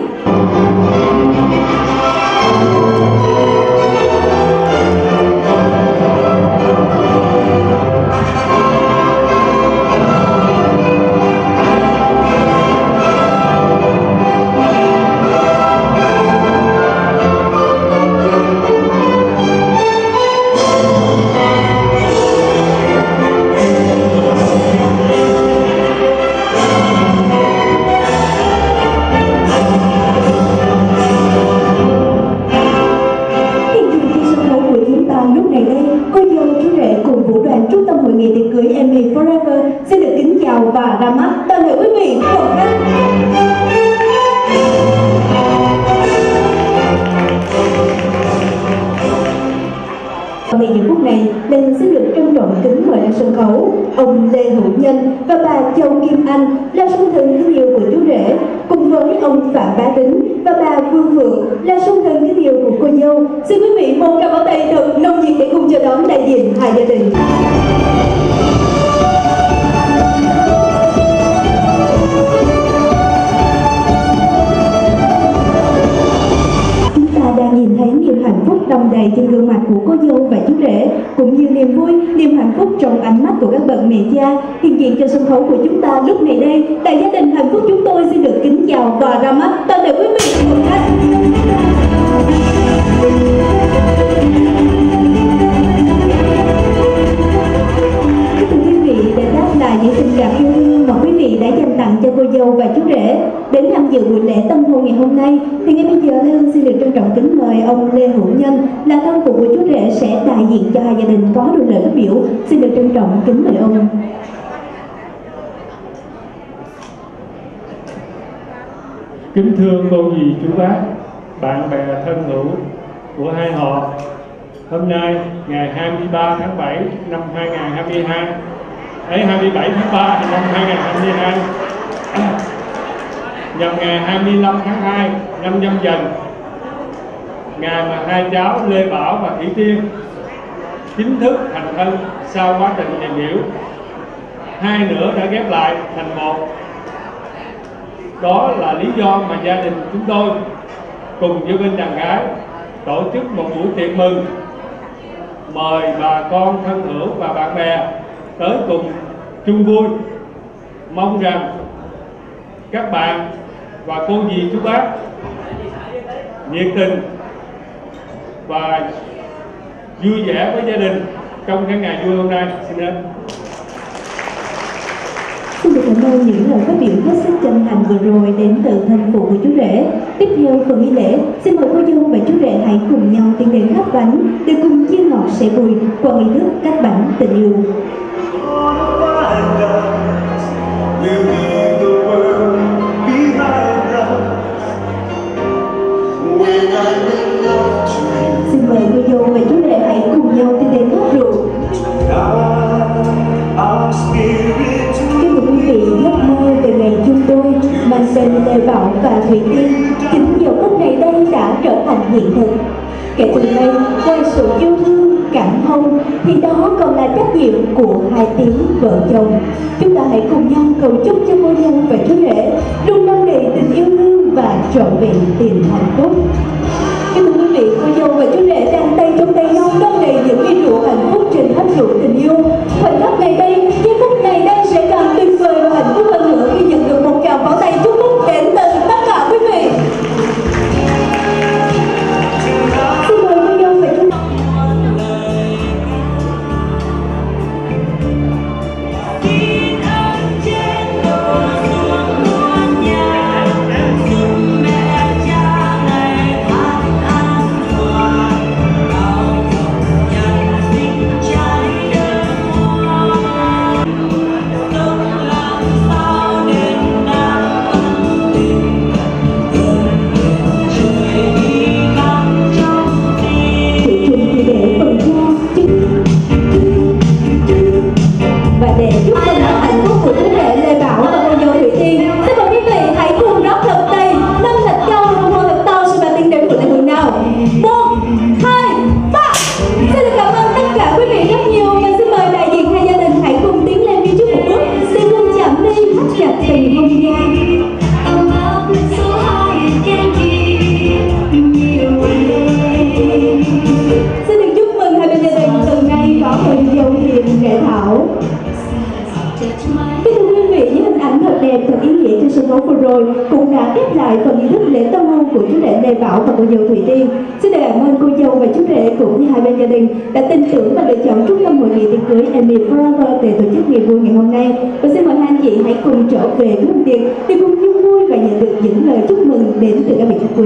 Trung tâm hội nghị tiệc cưới Emmy Forever xin được kính chào và ra mắt toàn thể quý vị cùng khách. Ngay những phút này, Lê xin được trân trọng kính mời lên sân khấu ông Lê Hữu Nhân và bà Châu Kim Anh là song thân kính yêu của chú rể, cùng với ông Phạm Bá Tính và bà Vương Phượng là song thân kính yêu của cô dâu. Xin quý vị một tràng pháo tay thật nồng nhiệt để cùng chào đón đại diện hai gia đình. Đang nhìn thấy niềm hạnh phúc đong đầy trên gương mặt của cô dâu và chú rể, cũng như niềm vui, niềm hạnh phúc trong ánh mắt của các bậc mẹ cha. Hiện diện cho sân khấu của chúng ta lúc này đây, đại gia đình hạnh phúc chúng tôi xin được kính chào và ra mắt toàn thể quý vị cùng khách. Thưa quý vị, để đáp lại những tình cảm yêu thương mà quý vị đã dành tặng cho cô dâu và chú rể đến tham dự buổi lễ tân hôn ngày hôm nay, thì ngay bây giờ Lê Hương xin được trân trọng kính mời ông Lê Hữu Nhân là thân phụ của chú rể sẽ đại diện cho hai gia đình có đôi lời phát biểu. Xin được trân trọng kính mời ông. Kính thưa cô dì chú bác, bạn bè thân hữu của hai họ, hôm nay ngày 23 tháng 7 năm 2022, 27 tháng 3 năm 2022, nhằm ngày 25 tháng 2 năm Nhâm Dần, ngày mà hai cháu Lê Bảo và Thủy Tiên chính thức thành thân sau quá trình tìm hiểu. Hai nửa đã ghép lại thành một. Đó là lý do mà gia đình chúng tôi cùng với bên đàn gái tổ chức một buổi tiệc mừng, mời bà con thân hữu và bạn bè tới cùng chung vui. Mong rằng các bạn và cô dì chú bác nhiệt tình và vui vẻ với gia đình trong cái ngày vui hôm nay. Xin đến. Xin được cảm ơn những lời phát biểu hết sức chân thành vừa rồi đến từ thân phụ của chú rể. Tiếp theo phần nghi lễ, xin mời cô dâu và chú rể hãy cùng nhau tiến đến khắp bánh để cùng chia ngọt sẻ bùi qua nghi thức cắt bánh tình yêu. Xin mời cô dâu và chú rể hãy cùng nhau tiến đến hót rượu. Kính thưa quý vị, giấc mơ về ngày chung đôi mang tên Lê Bảo và Thủy Tiên chính giờ phút này đây đã trở thành hiện thực. Kể từ nay, ngoài sự yêu thương, cảm thông thì đó còn là trách nhiệm của hai tiếng vợ chồng. Chúng ta hãy cùng nhau cầu chúc cho cô dâu và chú rể luôn đong đầy tình yêu thương và trọn vẹn tiền hạnh phúc. Kính thưa quý vị, cô dâu và chú rể đang tay trong tay nhau đong đầy những ly rượu hạnh phúc trên tháp rượu tình yêu. Khoảnh khắc này đây, giây phút này đây sẽ càng tuyệt vời và hạnh phúc hơn nữa khi nhận được một tràng pháo tay chúc phúc đến từ tất cả quý vị. Xin mời cô dâu và chú rể. sân khấu vừa rồi cũng đã khép lại phần nghi thức lễ tân hôn của chú rể Lê Bảo và cô dâu Thủy Tiên. Xin được cảm ơn cô dâu và chú rể cũng như hai bên gia đình đã tin tưởng và lựa chọn trung tâm hội nghị tiệc cưới Amy Forever để tổ chức ngày vui ngày hôm nay. Và xin mời hai anh chị hãy cùng trở về với hôm tiệc để cùng chung vui và nhận được những lời chúc mừng đến từ các vị khách quý.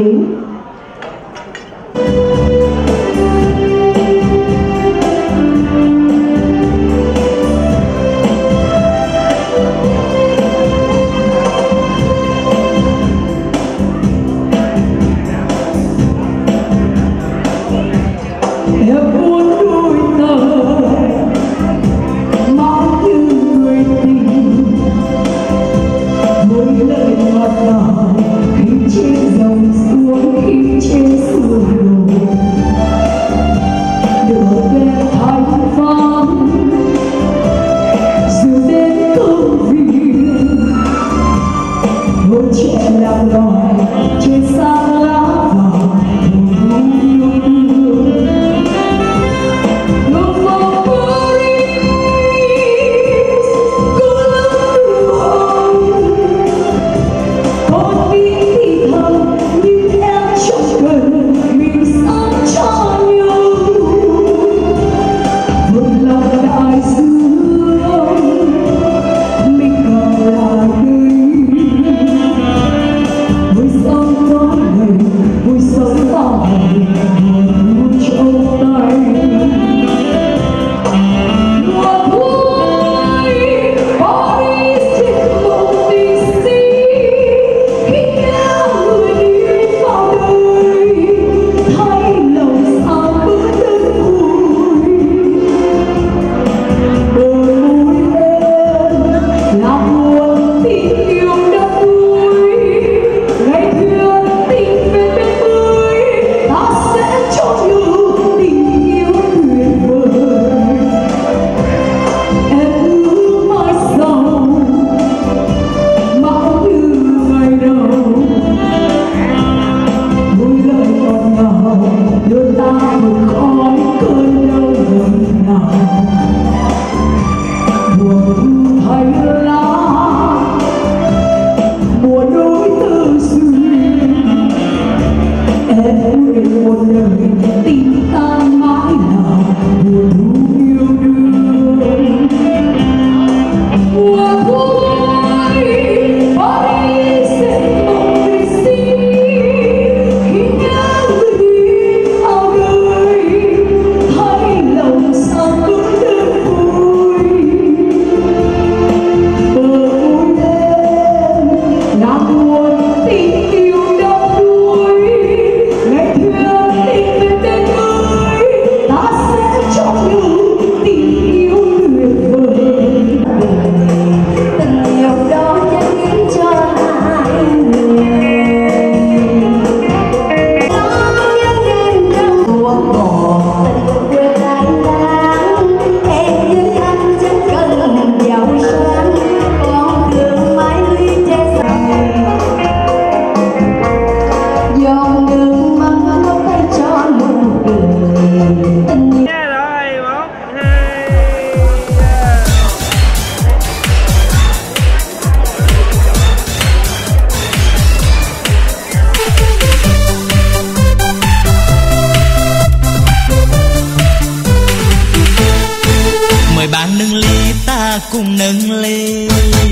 cùng nâng ly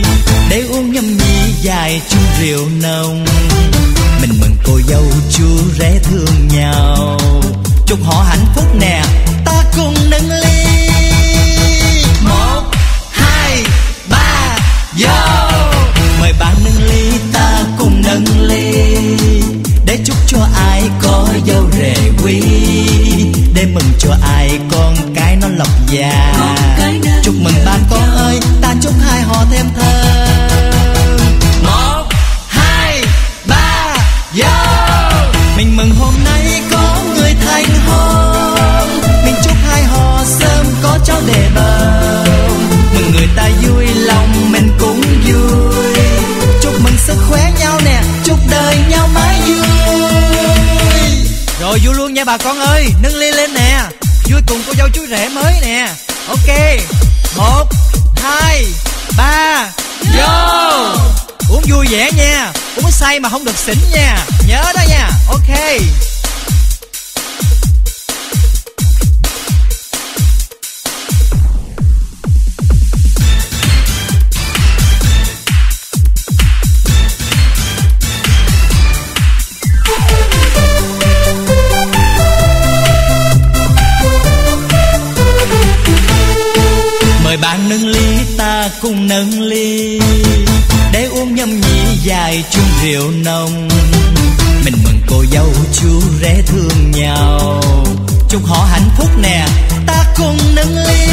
để uống nhâm nhi dài chung rượu nồng. Mình mừng cô dâu chú rể thương nhau, chúc họ hạnh phúc nè, ta cùng nâng ly. 1, 2, 3, vô. Mời bạn nâng ly, ta cùng nâng ly để chúc cho ai có dâu rể quý, để mừng cho ai con cái nó lộc già. Chúc mừng ba con ơi, ta chúc hai họ thêm thơm. 1, 2, 3, vô. Mình mừng hôm nay có người thành hôn, mình chúc hai họ sớm có cháu để bầu. Mừng người ta vui lòng mình cũng vui, chúc mừng sức khỏe nhau nè, chúc đời nhau mãi vui. Rồi vui luôn nha bà con ơi, nâng ly lên nè, vui cùng cô dâu chú rể mới nè. Ok, 1, 2, 3, vô. uống vui vẻ nha, uống say mà không được xỉn nha, nhớ đó nha. Ok. Mời bạn nâng ly, ta cùng nâng ly, để uống nhâm nhi dài chung rượu nồng. Mình mừng cô dâu chú rể thương nhau, chúc họ hạnh phúc nè, ta cùng nâng ly.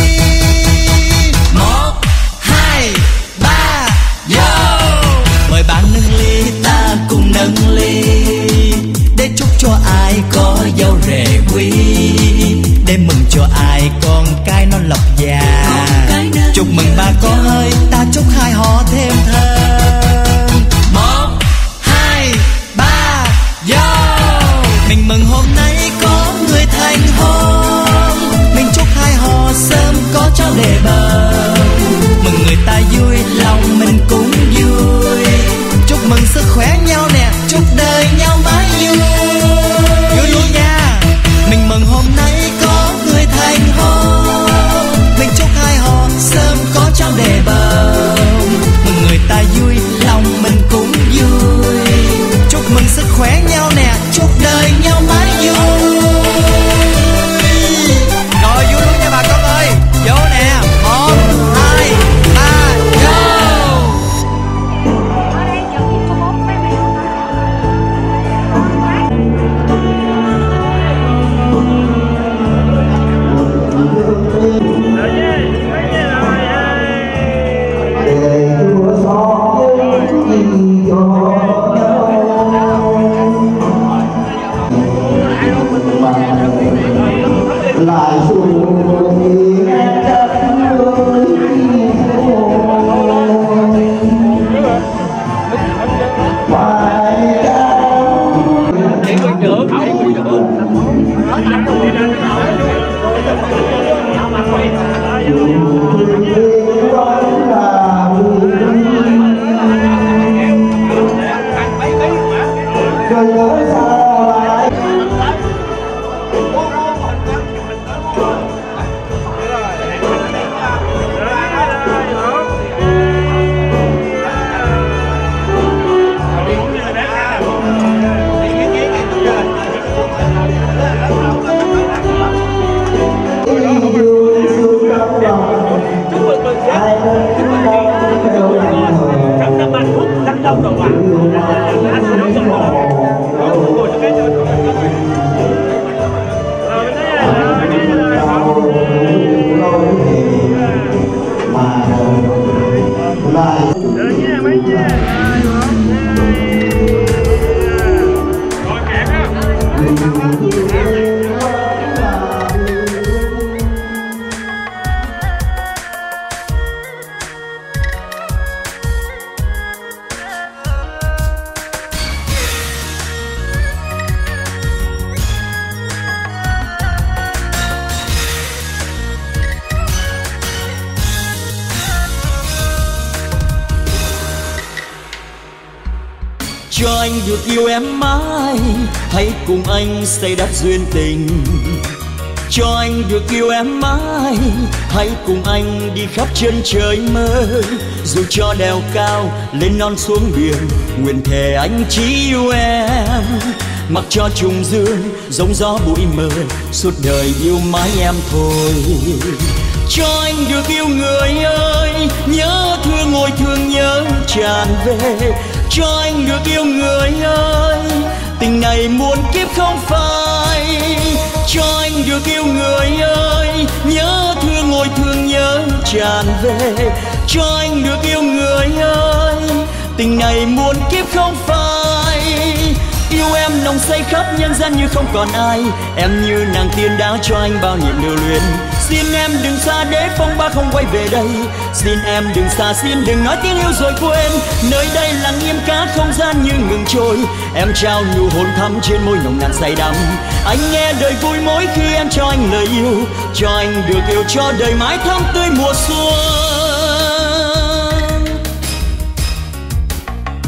1, 2, 3, yo. Mời bạn nâng ly, ta cùng nâng ly, để chúc cho ai có dâu rể quý, để mừng cho ai con cái nó lộc già. Chúc mừng ba con ơi, ta chúc hai họ thêm thơm. 1, 2, 3, yo. Mình mừng hôm nay có người thành hôn, mình chúc hai họ sớm có cháu để bầu. Mừng người ta vui, lòng mình cũng vui. Chúc mừng sức khỏe nhau nè, chúc đời nhau mãi vui. Vui luôn nha. Mình mừng hôm nay có người thành hôn, mình chúc hai họ sớm có cháu để bầu. Mừng người ta vui, lòng mình cũng vui. Chúc mừng sức khỏe nhau nè, chúc đời nhau mãi vui. Rồi vui luôn nha bà con ơi, vô nè. 1, 2, 3, go. Cho anh được yêu em mãi, hãy cùng anh xây đắp duyên tình. Cho anh được yêu em mãi, hãy cùng anh đi khắp chân trời mơ. Dù cho đèo cao lên non xuống biển, nguyện thề anh chỉ yêu em. Mặc cho trùng dương giống gió bụi mờ, suốt đời yêu mãi em thôi. Cho anh được yêu người ơi, nhớ thương ngồi thương nhớ tràn về. Cho anh được yêu người ơi, tình này muôn kiếp không phai. Cho anh được yêu người ơi, nhớ thương ngồi thương nhớ tràn về. Cho anh được yêu người ơi, tình này muôn kiếp không phai. Yêu em nồng say khắp nhân gian như không còn ai. Em như nàng tiên đã cho anh bao niềm lưu luyến. Xin em đừng xa để phong ba không quay về đây. Xin em đừng xa, xin đừng nói tiếng yêu rồi quên. Nơi đây lặng im cả không gian như ngừng trôi. Em trao nụ hôn thắm trên môi nồng nàn say đắm. Anh nghe đời vui mỗi khi em cho anh lời yêu. Cho anh được yêu cho đời mãi thắm tươi mùa xuân.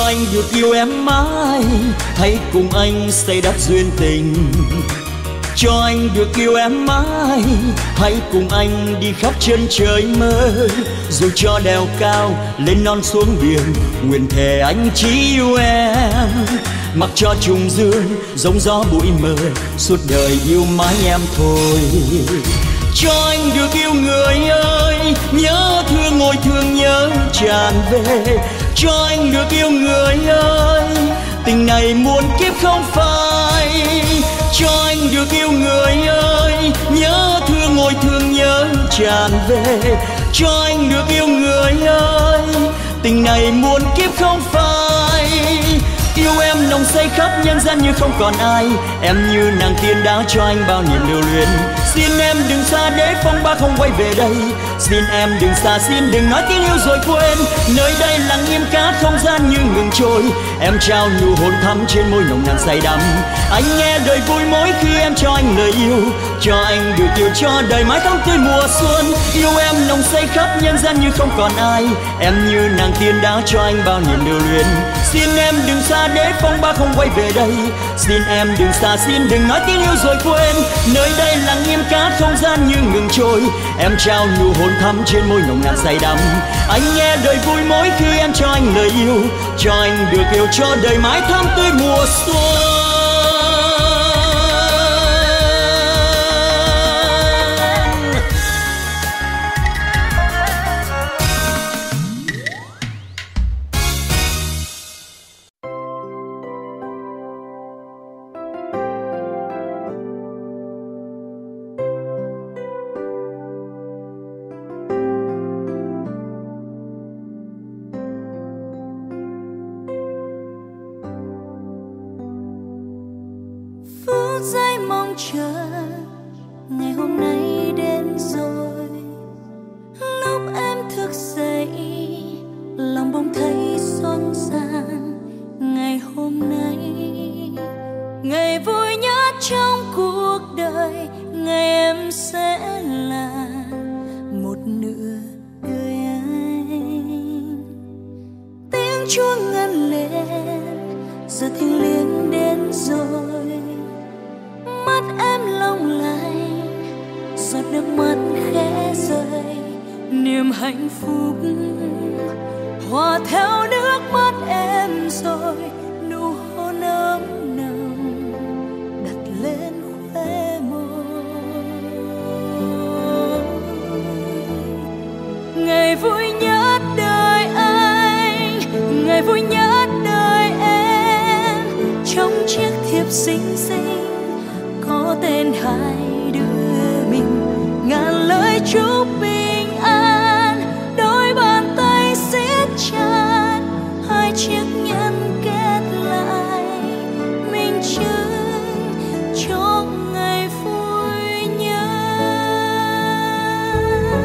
anh được yêu em mãi, hãy cùng anh xây đắp duyên tình. Cho anh được yêu em mãi, hãy cùng anh đi khắp chân trời mơ. Dù cho đèo cao lên non xuống biển, nguyện thề anh chỉ yêu em. Mặc cho trùng dương giống gió bụi mờ, suốt đời yêu mãi em thôi. Cho anh được yêu người ơi, nhớ thương ngồi thương nhớ tràn về. Cho anh được yêu người ơi, tình này muôn kiếp không phai. Cho anh được yêu người ơi, nhớ thương ngồi thương nhớ tràn về. Cho anh được yêu người ơi, tình này muôn kiếp không phai. Yêu em nồng say khắp nhân gian như không còn ai. Em như nàng tiên đã cho anh bao niềm lưu luyến. Xin em đừng xa để phong ba không quay về đây. Xin em đừng xa, xin đừng nói tiếng yêu rồi quên. Nơi đây lặng im cả không gian như ngừng trôi. Em trao nụ hôn thắm trên môi nồng nàn say đắm. Anh nghe đời vui mỗi khi em cho anh lời yêu. Cho anh được yêu cho đời mãi tháng tươi mùa xuân. Yêu em nồng say khắp nhân gian như không còn ai. Em như nàng tiên đã cho anh bao niềm lưu luyến. Xin em đừng xa để phong ba không quay về đây. Xin em đừng xa, xin đừng nói tiếng yêu rồi quên. Nơi đây lặng im cả không gian như ngừng trôi. Em trao nụ hôn thắm trên môi nồng nàn say đắm. Anh nghe đời vui mỗi khi em cho anh lời yêu. Cho anh được yêu cho đời mãi thắm tươi mùa xuân. Chờ ngày hôm nay đến rồi. Lúc em thức dậy lòng bỗng thấy xôn xang. Ngày hôm nay ngày vui nhất trong cuộc đời. Ngày em sẽ là một nửa đời anh. Tiếng chuông ngân lên giờ thiêng liêng đến rồi. Mắt em long lanh, giọt nước mắt khẽ rơi. Niềm hạnh phúc hòa theo nước mắt em rồi. Nụ hôn ấm nồng đặt lên khóe môi. Ngày vui nhất đời anh, ngày vui nhất đời em. Trong chiếc thiệp xinh xinh có tên hai đứa mình. Ngàn lời chúc bình an, đôi bàn tay siết chặt. Hai chiếc nhẫn kết lại, minh chứng cho ngày vui nhất.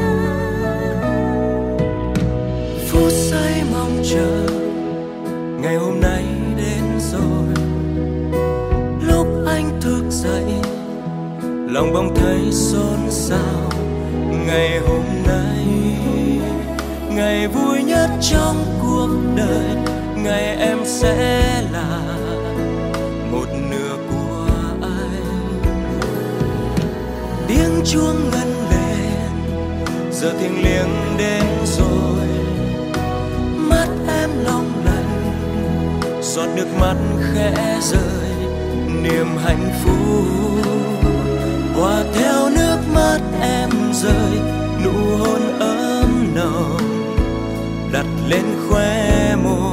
Phút giây mong chờ ngày hôm nay đến rồi. Lúc anh thức dậy lòng bỗng thấy xôn xao. Ngày hôm nay ngày vui nhất trong cuộc đời. Ngày em sẽ là một nửa của anh. Tiếng chuông ngân lên giờ thiêng liêng đến rồi. Mắt em long lanh, giọt nước mắt khẽ rơi. Niềm hạnh phúc hòa theo nước mắt em rơi. Nụ hôn ấm nồng đặt lên khóe môi.